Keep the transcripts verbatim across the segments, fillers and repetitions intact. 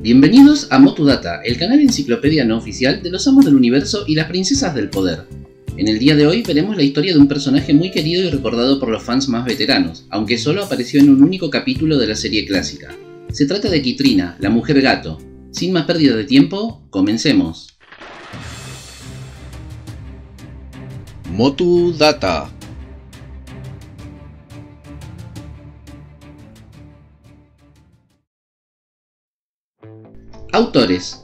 Bienvenidos a Motudata, el canal enciclopedia no oficial de los amos del universo y las princesas del poder. En el día de hoy veremos la historia de un personaje muy querido y recordado por los fans más veteranos, aunque solo apareció en un único capítulo de la serie clásica. Se trata de Kytrina, la mujer gato. Sin más pérdida de tiempo, comencemos. Motudata. Autores.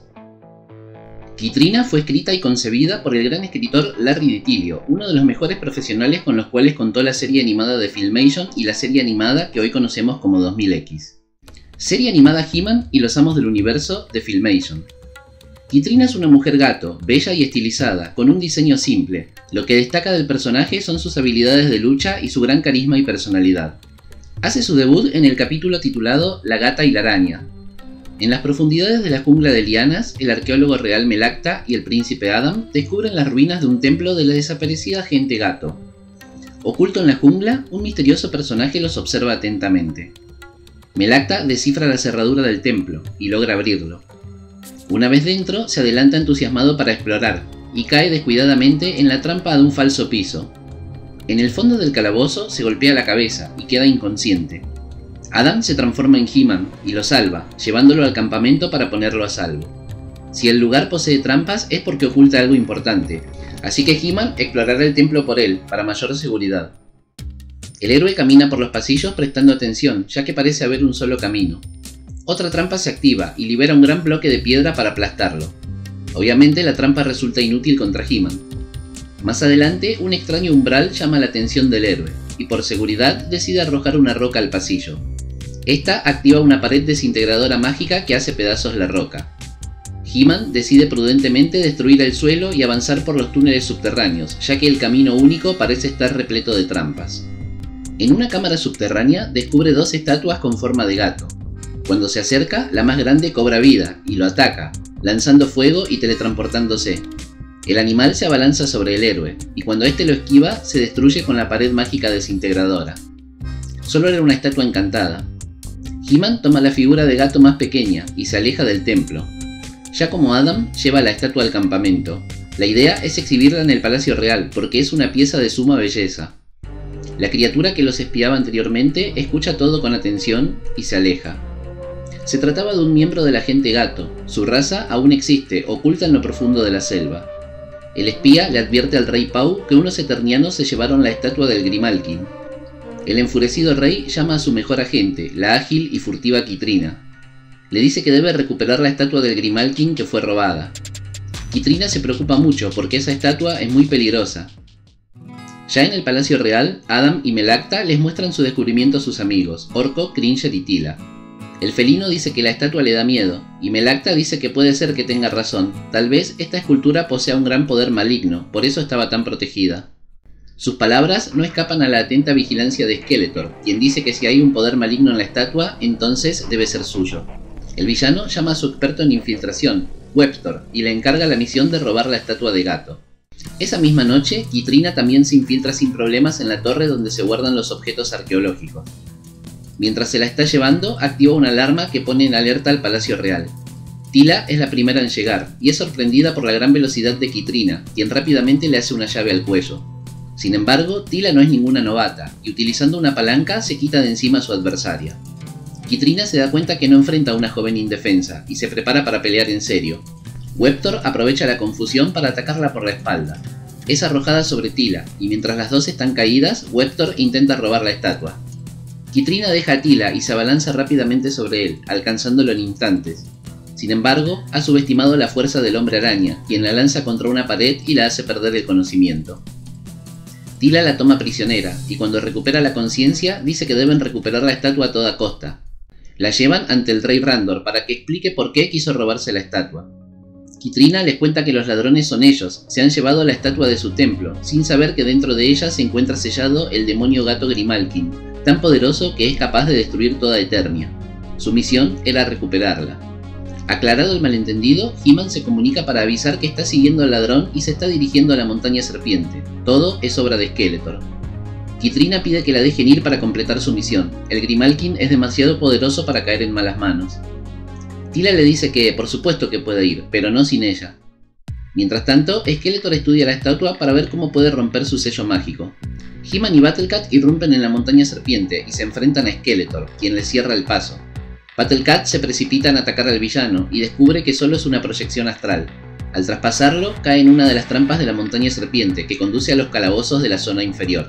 Kytrina fue escrita y concebida por el gran escritor Larry DiTillio, uno de los mejores profesionales con los cuales contó la serie animada de Filmation y la serie animada que hoy conocemos como dos mil equis. Serie animada He-Man y los amos del universo de Filmation. Kytrina es una mujer gato, bella y estilizada, con un diseño simple. Lo que destaca del personaje son sus habilidades de lucha y su gran carisma y personalidad. Hace su debut en el capítulo titulado La gata y la araña. En las profundidades de la jungla de lianas, el arqueólogo real Melacta y el príncipe Adam descubren las ruinas de un templo de la desaparecida gente gato. Oculto en la jungla, un misterioso personaje los observa atentamente. Melacta descifra la cerradura del templo y logra abrirlo. Una vez dentro, se adelanta entusiasmado para explorar, y cae descuidadamente en la trampa de un falso piso. En el fondo del calabozo se golpea la cabeza y queda inconsciente. Adam se transforma en He-Man y lo salva, llevándolo al campamento para ponerlo a salvo. Si el lugar posee trampas es porque oculta algo importante, así que He-Man explorará el templo por él, para mayor seguridad. El héroe camina por los pasillos prestando atención, ya que parece haber un solo camino. Otra trampa se activa y libera un gran bloque de piedra para aplastarlo. Obviamente la trampa resulta inútil contra He-Man. Más adelante, un extraño umbral llama la atención del héroe, y por seguridad decide arrojar una roca al pasillo. Esta activa una pared desintegradora mágica que hace pedazos la roca. He-Man decide prudentemente destruir el suelo y avanzar por los túneles subterráneos, ya que el camino único parece estar repleto de trampas. En una cámara subterránea descubre dos estatuas con forma de gato. Cuando se acerca, la más grande cobra vida y lo ataca, lanzando fuego y teletransportándose. El animal se abalanza sobre el héroe, y cuando este lo esquiva, se destruye con la pared mágica desintegradora. Solo era una estatua encantada. He-Man toma la figura de gato más pequeña y se aleja del templo. Ya como Adam, lleva la estatua al campamento. La idea es exhibirla en el Palacio Real, porque es una pieza de suma belleza. La criatura que los espiaba anteriormente escucha todo con atención y se aleja. Se trataba de un miembro de la gente gato. Su raza aún existe, oculta en lo profundo de la selva. El espía le advierte al rey Pau que unos eternianos se llevaron la estatua del Grimalkin. El enfurecido rey llama a su mejor agente, la ágil y furtiva Kytrina. Le dice que debe recuperar la estatua del Grimalkin que fue robada. Kytrina se preocupa mucho porque esa estatua es muy peligrosa. Ya en el Palacio Real, Adam y Melacta les muestran su descubrimiento a sus amigos, Orko, Cringer y Teela. El felino dice que la estatua le da miedo, y Melacta dice que puede ser que tenga razón, tal vez esta escultura posea un gran poder maligno, por eso estaba tan protegida. Sus palabras no escapan a la atenta vigilancia de Skeletor, quien dice que si hay un poder maligno en la estatua, entonces debe ser suyo. El villano llama a su experto en infiltración, Webster, y le encarga la misión de robar la estatua de gato. Esa misma noche, Kytrina también se infiltra sin problemas en la torre donde se guardan los objetos arqueológicos. Mientras se la está llevando, activa una alarma que pone en alerta al Palacio Real. Teela es la primera en llegar, y es sorprendida por la gran velocidad de Kytrina, quien rápidamente le hace una llave al cuello. Sin embargo, Teela no es ninguna novata, y utilizando una palanca se quita de encima a su adversaria. Kytrina se da cuenta que no enfrenta a una joven indefensa, y se prepara para pelear en serio. Webster aprovecha la confusión para atacarla por la espalda. Es arrojada sobre Teela, y mientras las dos están caídas, Webster intenta robar la estatua. Kytrina deja a Teela y se abalanza rápidamente sobre él, alcanzándolo en instantes. Sin embargo, ha subestimado la fuerza del hombre araña, quien la lanza contra una pared y la hace perder el conocimiento. Teela la toma prisionera, y cuando recupera la conciencia, dice que deben recuperar la estatua a toda costa. La llevan ante el rey Randor para que explique por qué quiso robarse la estatua. Kytrina les cuenta que los ladrones son ellos, se han llevado la estatua de su templo, sin saber que dentro de ella se encuentra sellado el demonio gato Grimalkin, tan poderoso que es capaz de destruir toda Eternia. Su misión era recuperarla. Aclarado el malentendido, He-Man se comunica para avisar que está siguiendo al ladrón y se está dirigiendo a la montaña serpiente. Todo es obra de Skeletor. Kytrina pide que la dejen ir para completar su misión. El Grimalkin es demasiado poderoso para caer en malas manos. Teela le dice que por supuesto que puede ir, pero no sin ella. Mientras tanto, Skeletor estudia la estatua para ver cómo puede romper su sello mágico. He-Man y Battlecat irrumpen en la montaña serpiente y se enfrentan a Skeletor, quien les cierra el paso. Battlecat se precipita en atacar al villano y descubre que solo es una proyección astral. Al traspasarlo, cae en una de las trampas de la montaña serpiente que conduce a los calabozos de la zona inferior.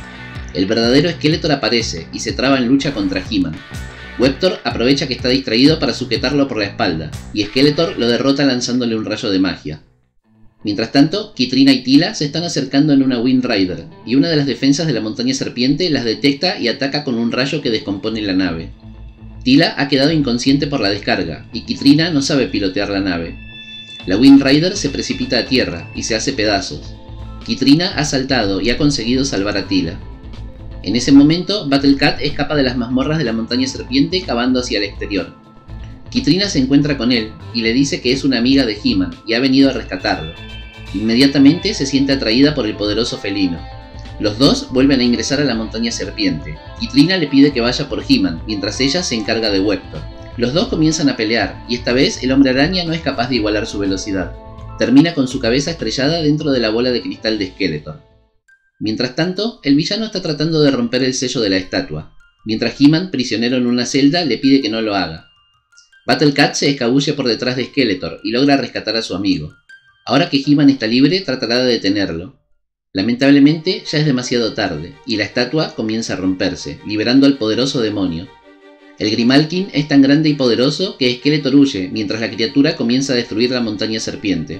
El verdadero Skeletor aparece y se traba en lucha contra He-Man. Webtor aprovecha que está distraído para sujetarlo por la espalda, y Skeletor lo derrota lanzándole un rayo de magia. Mientras tanto, Kytrina y Teela se están acercando en una Wind Rider, y una de las defensas de la montaña serpiente las detecta y ataca con un rayo que descompone la nave. Teela ha quedado inconsciente por la descarga, y Kytrina no sabe pilotear la nave. La Wind Rider se precipita a tierra y se hace pedazos. Kytrina ha saltado y ha conseguido salvar a Teela. En ese momento, Battlecat escapa de las mazmorras de la montaña serpiente cavando hacia el exterior. Kytrina se encuentra con él y le dice que es una amiga de He-Man y ha venido a rescatarlo. Inmediatamente se siente atraída por el poderoso felino. Los dos vuelven a ingresar a la montaña serpiente. Kytrina le pide que vaya por He-Man, mientras ella se encarga de Webtor. Los dos comienzan a pelear, y esta vez el hombre araña no es capaz de igualar su velocidad. Termina con su cabeza estrellada dentro de la bola de cristal de Skeletor. Mientras tanto, el villano está tratando de romper el sello de la estatua, mientras He-Man, prisionero en una celda, le pide que no lo haga. Battlecat se escabulle por detrás de Skeletor y logra rescatar a su amigo. Ahora que He-Man está libre, tratará de detenerlo. Lamentablemente, ya es demasiado tarde, y la estatua comienza a romperse, liberando al poderoso demonio. El Grimalkin es tan grande y poderoso que Skeletor huye, mientras la criatura comienza a destruir la montaña serpiente.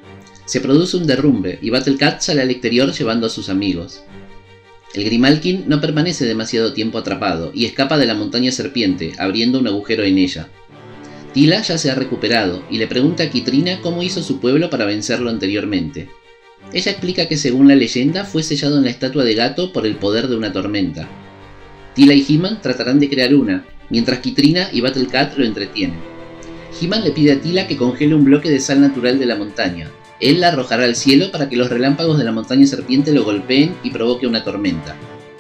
Se produce un derrumbe, y Battlecat sale al exterior llevando a sus amigos. El Grimalkin no permanece demasiado tiempo atrapado, y escapa de la montaña serpiente, abriendo un agujero en ella. Teela ya se ha recuperado, y le pregunta a Kytrina cómo hizo su pueblo para vencerlo anteriormente. Ella explica que según la leyenda fue sellado en la estatua de gato por el poder de una tormenta. Teela y He-Man tratarán de crear una, mientras Kytrina y Battlecat lo entretienen. He-Man le pide a Teela que congele un bloque de sal natural de la montaña. Él la arrojará al cielo para que los relámpagos de la montaña serpiente lo golpeen y provoque una tormenta.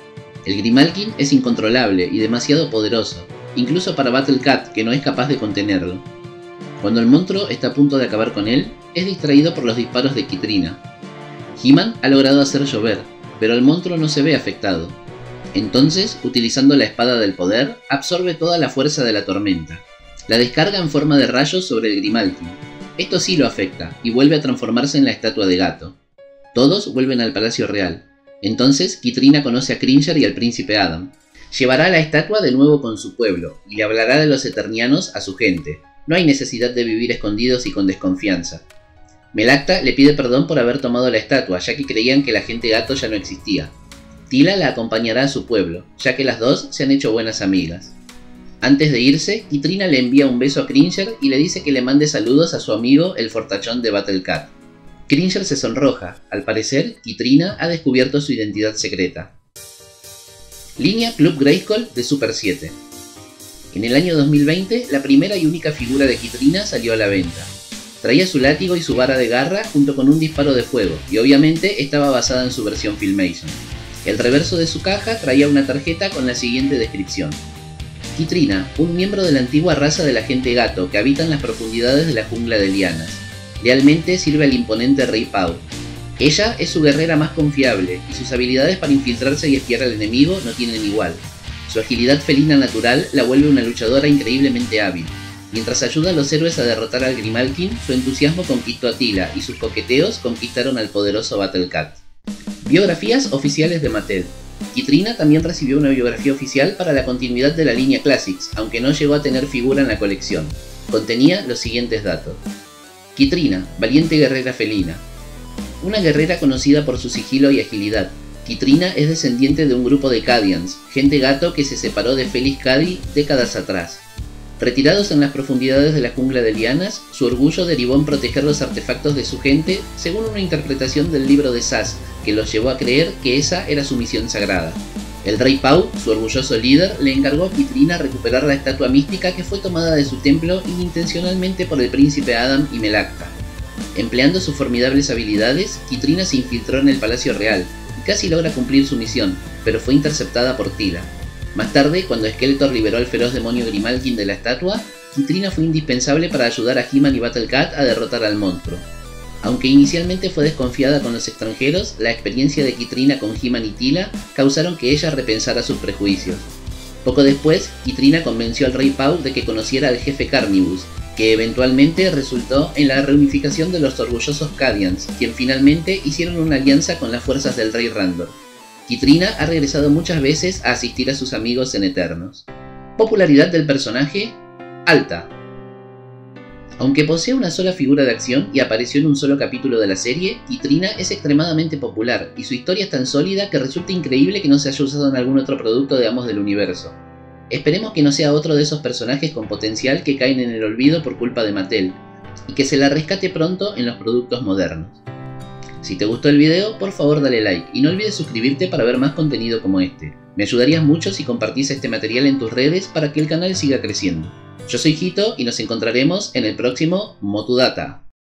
El Grimalkin es incontrolable y demasiado poderoso, incluso para Battlecat, que no es capaz de contenerlo. Cuando el monstruo está a punto de acabar con él, es distraído por los disparos de Kytrina. He-Man ha logrado hacer llover, pero el monstruo no se ve afectado. Entonces, utilizando la espada del poder, absorbe toda la fuerza de la tormenta. La descarga en forma de rayos sobre el Grimalkin. Esto sí lo afecta, y vuelve a transformarse en la estatua de gato. Todos vuelven al Palacio Real. Entonces, Kytrina conoce a Cringer y al Príncipe Adam. Llevará la estatua de nuevo con su pueblo, y le hablará de los Eternianos a su gente. No hay necesidad de vivir escondidos y con desconfianza. Melacta le pide perdón por haber tomado la estatua, ya que creían que la gente gato ya no existía. Teela la acompañará a su pueblo, ya que las dos se han hecho buenas amigas. Antes de irse, Kytrina le envía un beso a Cringer y le dice que le mande saludos a su amigo el fortachón de Battlecat. Cringer se sonroja. Al parecer, Kytrina ha descubierto su identidad secreta. Línea Club Grayskull de Super siete. En el año dos mil veinte, la primera y única figura de Kytrina salió a la venta. Traía su látigo y su vara de garra junto con un disparo de fuego, y obviamente estaba basada en su versión Filmation. El reverso de su caja traía una tarjeta con la siguiente descripción. Kytrina, un miembro de la antigua raza de la gente gato que habita en las profundidades de la jungla de lianas. Lealmente sirve al imponente Rey Pau. Ella es su guerrera más confiable, y sus habilidades para infiltrarse y espiar al enemigo no tienen igual. Su agilidad felina natural la vuelve una luchadora increíblemente hábil. Mientras ayuda a los héroes a derrotar al Grimalkin, su entusiasmo conquistó a Teela y sus coqueteos conquistaron al poderoso Battlecat. Biografías oficiales de Mattel. Kytrina también recibió una biografía oficial para la continuidad de la línea Classics, aunque no llegó a tener figura en la colección. Contenía los siguientes datos. Kytrina, valiente guerrera felina. Una guerrera conocida por su sigilo y agilidad. Kytrina es descendiente de un grupo de Cadians, gente gato que se separó de Felix Cady décadas atrás. Retirados en las profundidades de la jungla de lianas, su orgullo derivó en proteger los artefactos de su gente según una interpretación del libro de Sass, que los llevó a creer que esa era su misión sagrada. El Rey Pau, su orgulloso líder, le encargó a Kytrina recuperar la estatua mística que fue tomada de su templo inintencionalmente por el príncipe Adam y Melacta. Empleando sus formidables habilidades, Kytrina se infiltró en el Palacio Real y casi logra cumplir su misión, pero fue interceptada por Teela. Más tarde, cuando Skeletor liberó al feroz demonio Grimalkin de la estatua, Kytrina fue indispensable para ayudar a He-Man y Battle Cat a derrotar al monstruo. Aunque inicialmente fue desconfiada con los extranjeros, la experiencia de Kytrina con He-Man y Teela causaron que ella repensara sus prejuicios. Poco después, Kytrina convenció al Rey Pau de que conociera al jefe Carnivus, que eventualmente resultó en la reunificación de los orgullosos Cadians, quien finalmente hicieron una alianza con las fuerzas del Rey Randor. Kytrina ha regresado muchas veces a asistir a sus amigos en Eternos. Popularidad del personaje: alta. Aunque posee una sola figura de acción y apareció en un solo capítulo de la serie, Kytrina es extremadamente popular y su historia es tan sólida que resulta increíble que no se haya usado en algún otro producto de Amos del Universo. Esperemos que no sea otro de esos personajes con potencial que caen en el olvido por culpa de Mattel, y que se la rescate pronto en los productos modernos. Si te gustó el video, por favor dale like y no olvides suscribirte para ver más contenido como este. Me ayudarías mucho si compartís este material en tus redes para que el canal siga creciendo. Yo soy Hito y nos encontraremos en el próximo Motudata.